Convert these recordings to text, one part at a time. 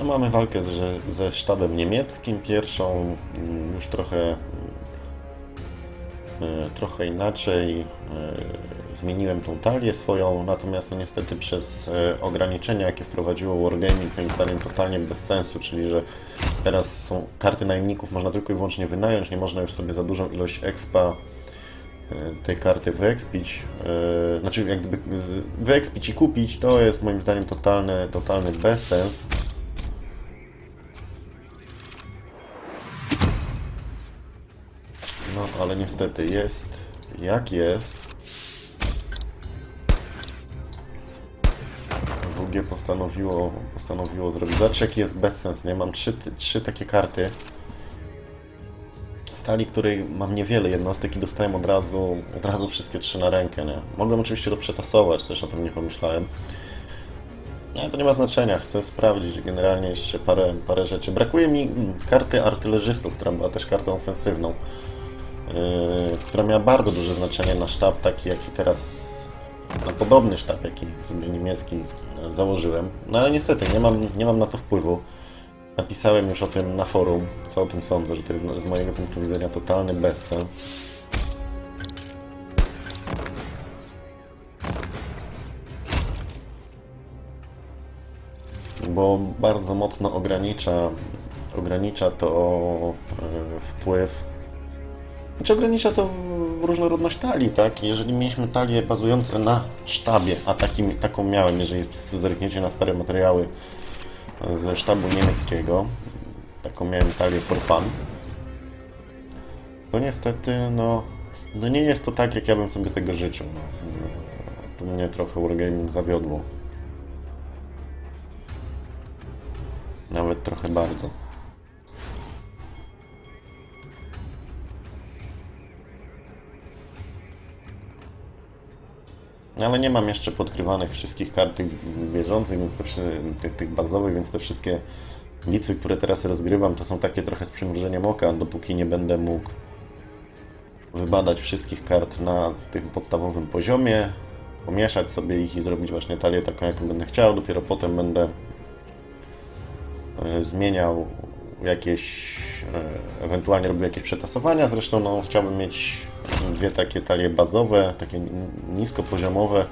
No, mamy walkę ze sztabem niemieckim, pierwszą już trochę inaczej. Zmieniłem tą talię swoją, natomiast no niestety przez ograniczenia, jakie wprowadziło Wargaming, moim zdaniem totalnie bez sensu, czyli że teraz są karty najemników, można tylko i wyłącznie wynająć, nie można już sobie za dużą ilość expa tej karty wyekspić, znaczy jak gdyby wyekspić i kupić, to jest moim zdaniem totalny bezsens. No, ale niestety jest jak jest. WG postanowiło zrobić. Zobaczcie, jaki jest bezsens, nie? Mam trzy takie karty w talii, której mam niewiele jednostek i dostałem od razu wszystkie trzy na rękę, nie? Mogłem oczywiście to przetasować, też o tym nie pomyślałem. Ale to nie ma znaczenia, chcę sprawdzić generalnie jeszcze parę rzeczy. Brakuje mi karty artylerzystów, która była też kartą ofensywną, która miała bardzo duże znaczenie na sztab taki, jaki teraz, na podobny sztab, jaki sobie niemiecki założyłem. No ale niestety nie mam na to wpływu. Napisałem już o tym na forum, co o tym sądzę, że to jest z mojego punktu widzenia totalny bezsens. Bo bardzo mocno ogranicza to wpływ. Znaczy ogranicza to różnorodność talii, tak? Jeżeli mieliśmy talie bazujące na sztabie, a taką miałem, jeżeli zerkniecie na stare materiały ze sztabu niemieckiego, taką miałem talię for fun, to niestety, no nie jest to tak, jak ja bym sobie tego życzył. No. To mnie trochę Wargaming zawiodło. Nawet trochę bardzo. Ale nie mam jeszcze podgrywanych wszystkich kart bieżących, więc tych bazowych, więc te wszystkie bitwy, które teraz rozgrywam, to są takie trochę z przymrużeniem oka, dopóki nie będę mógł wybadać wszystkich kart na tym podstawowym poziomie, pomieszać sobie ich i zrobić właśnie talię taką, jaką będę chciał. Dopiero potem będę zmieniał jakieś, ewentualnie robił jakieś przetasowania. Zresztą no, chciałbym mieć dwie takie talie bazowe, takie niskopoziomowe,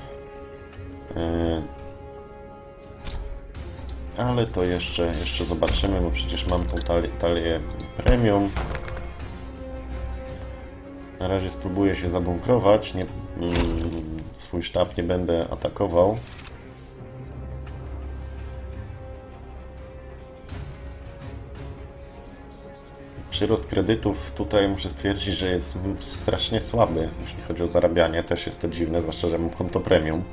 ale to jeszcze zobaczymy, bo przecież mam tą talię premium. Na razie spróbuję się zabunkrować, swój sztab nie będę atakował. Przyrost kredytów tutaj muszę stwierdzić, że jest strasznie słaby, jeśli chodzi o zarabianie. Też jest to dziwne, zwłaszcza, że mam konto premium.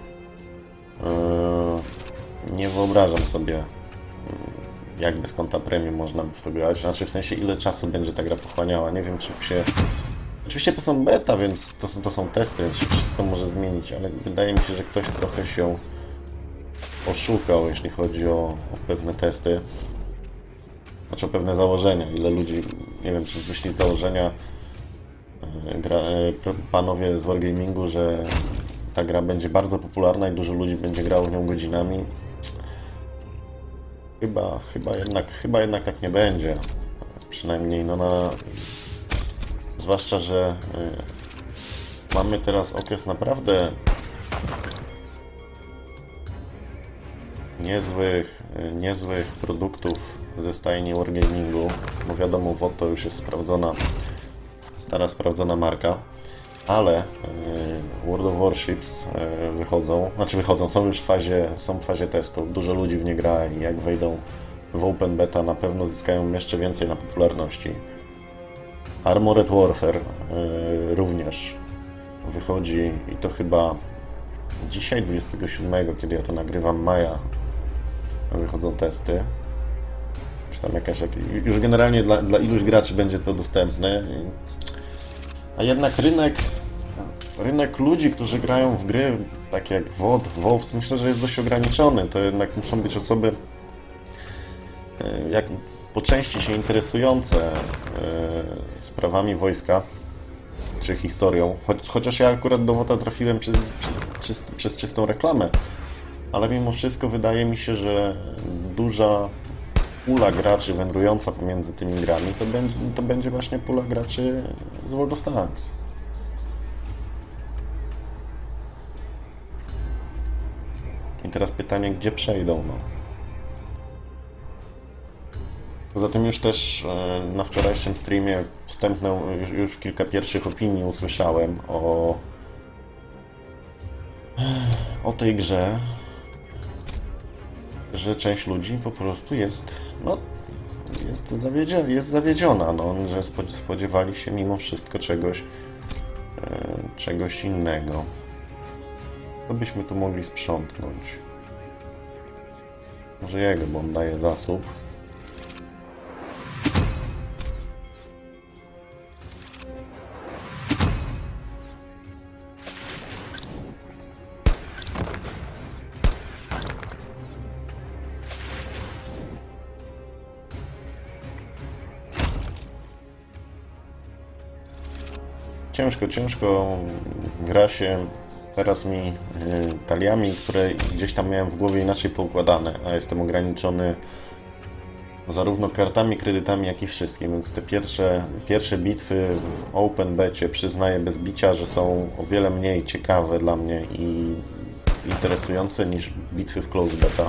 Nie wyobrażam sobie, jak bez konta premium można by w to grać. Znaczy w sensie, ile czasu będzie ta gra pochłaniała. Nie wiem, czy się... Oczywiście to są beta, więc to są testy, więc się wszystko może zmienić, ale wydaje mi się, że ktoś trochę się oszukał, jeśli chodzi o pewne testy. Znaczy o pewne założenia, ile ludzi, nie wiem, czy wyszli z założenia panowie z Wargamingu, że ta gra będzie bardzo popularna i dużo ludzi będzie grało w nią godzinami. Chyba jednak tak nie będzie. Przynajmniej no zwłaszcza, że mamy teraz okres naprawdę niezłych produktów ze stajni Wargamingu, bo wiadomo, WOT to już jest stara sprawdzona marka, ale World of Warships są już w fazie testów, dużo ludzi w nie gra i jak wejdą w Open Beta, na pewno zyskają jeszcze więcej na popularności. Armored Warfare również wychodzi i to chyba dzisiaj, 27, kiedy ja to nagrywam, maja, wychodzą testy. Czy tam już generalnie dla iluś graczy będzie to dostępne. A jednak rynek ludzi, którzy grają w gry, tak jak WoD, WoWs, myślę, że jest dość ograniczony. To jednak muszą być osoby po części się interesujące sprawami wojska czy historią. Chociaż ja akurat do WoDa trafiłem przez czystą reklamę. ale mimo wszystko wydaje mi się, że duża pula graczy wędrująca pomiędzy tymi grami to będzie właśnie pula graczy z World of Tanks. I teraz pytanie, gdzie przejdą, no. Poza tym już też na wczorajszym streamie wstępną już kilka pierwszych opinii usłyszałem o tej grze, że część ludzi po prostu jest zawiedziona, no, że spodziewali się mimo wszystko czegoś innego. To byśmy tu mogli sprzątnąć. Może jego, bo on daje zasób. Ciężko gra się teraz mi taliami, które gdzieś tam miałem w głowie inaczej poukładane, a jestem ograniczony zarówno kartami, kredytami, jak i wszystkim, więc te pierwsze bitwy w Open Becie przyznaję bez bicia, że są o wiele mniej ciekawe dla mnie i interesujące niż bitwy w Close Beta.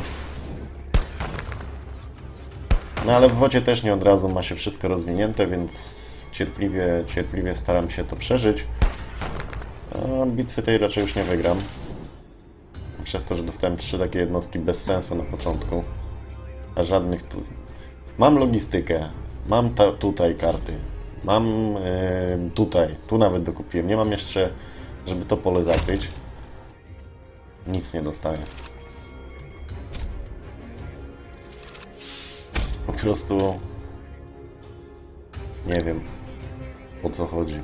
No ale w wodzie też nie od razu ma się wszystko rozwinięte, więc cierpliwie staram się to przeżyć. A bitwy tej raczej już nie wygram. Przez to, że dostałem 3 takie jednostki bez sensu na początku. A żadnych tu... Mam logistykę. Mam tutaj karty. Mam tu nawet dokupiłem. Nie mam jeszcze, żeby to pole zakryć. Nic nie dostaję. Po prostu... Nie wiem, o co chodzi.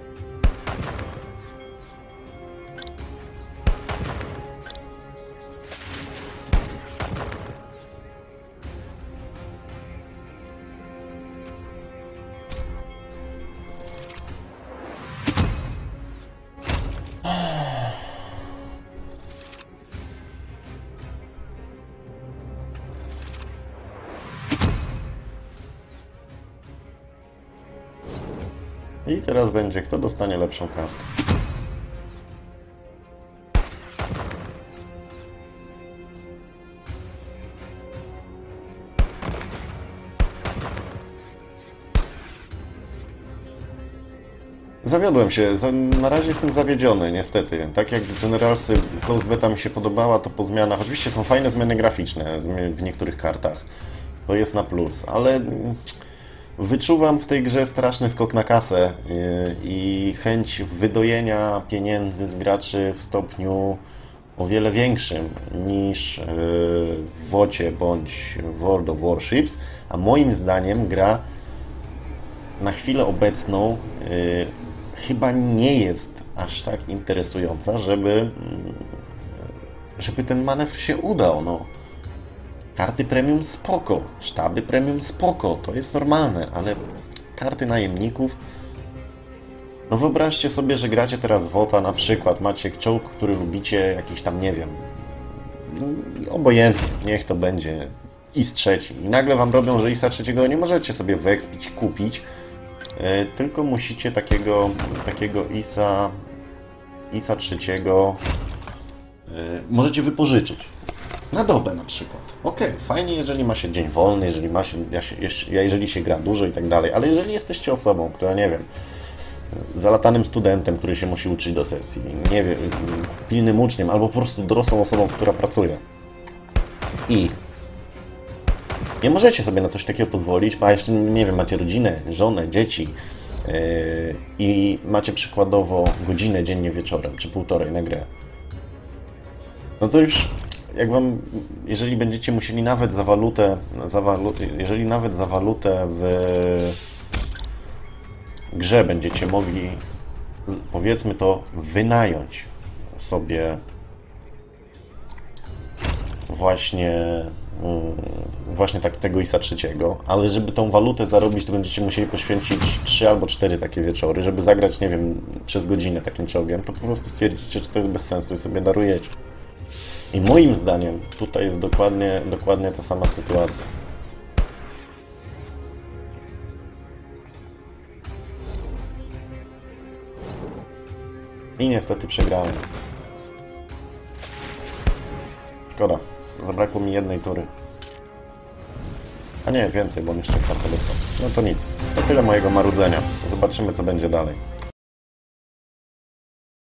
I teraz będzie, kto dostanie lepszą kartę. Zawiodłem się, na razie jestem zawiedziony, niestety. Tak jak Generalsy Close Beta mi się podobała, to po zmianach, oczywiście są fajne zmiany graficzne w niektórych kartach, to jest na plus, ale wyczuwam w tej grze straszny skok na kasę i chęć wydojenia pieniędzy z graczy w stopniu o wiele większym niż w WoCie bądź w World of Warships, a moim zdaniem gra na chwilę obecną chyba nie jest aż tak interesująca, żeby ten manewr się udał. No. Karty premium spoko, sztaby premium spoko, to jest normalne, ale karty najemników... No wyobraźcie sobie, że gracie teraz WOTA, na przykład macie czołg, który lubicie, jakiś tam, nie wiem, obojętnie, niech to będzie IS-3 i nagle wam robią, że IS-3 nie możecie sobie wyekspić, kupić, tylko musicie takiego IS-3 możecie wypożyczyć. Na dobę na przykład. Okej, fajnie, jeżeli ma się dzień wolny, jeżeli się gra dużo i tak dalej, ale jeżeli jesteście osobą, która, nie wiem, zalatanym studentem, który się musi uczyć do sesji, nie wiem, pilnym uczniem, albo po prostu dorosłą osobą, która pracuje i nie możecie sobie na coś takiego pozwolić, a jeszcze, nie wiem, macie rodzinę, żonę, dzieci i macie przykładowo godzinę dziennie wieczorem, czy półtorej na grę, no to już jak wam, jeżeli będziecie musieli nawet jeżeli nawet za walutę w grze będziecie mogli, powiedzmy to, wynająć sobie właśnie tego IS-3, ale żeby tą walutę zarobić, to będziecie musieli poświęcić 3 albo 4 takie wieczory, żeby zagrać, nie wiem, przez godzinę takim czołgiem, to po prostu stwierdzicie, że to jest bez sensu i sobie darujecie. I moim zdaniem tutaj jest dokładnie ta sama sytuacja. I niestety przegrałem. Szkoda. Zabrakło mi jednej tury. A nie, więcej, bo on jeszcze kartę dostał. No to nic. To tyle mojego marudzenia. Zobaczymy, co będzie dalej.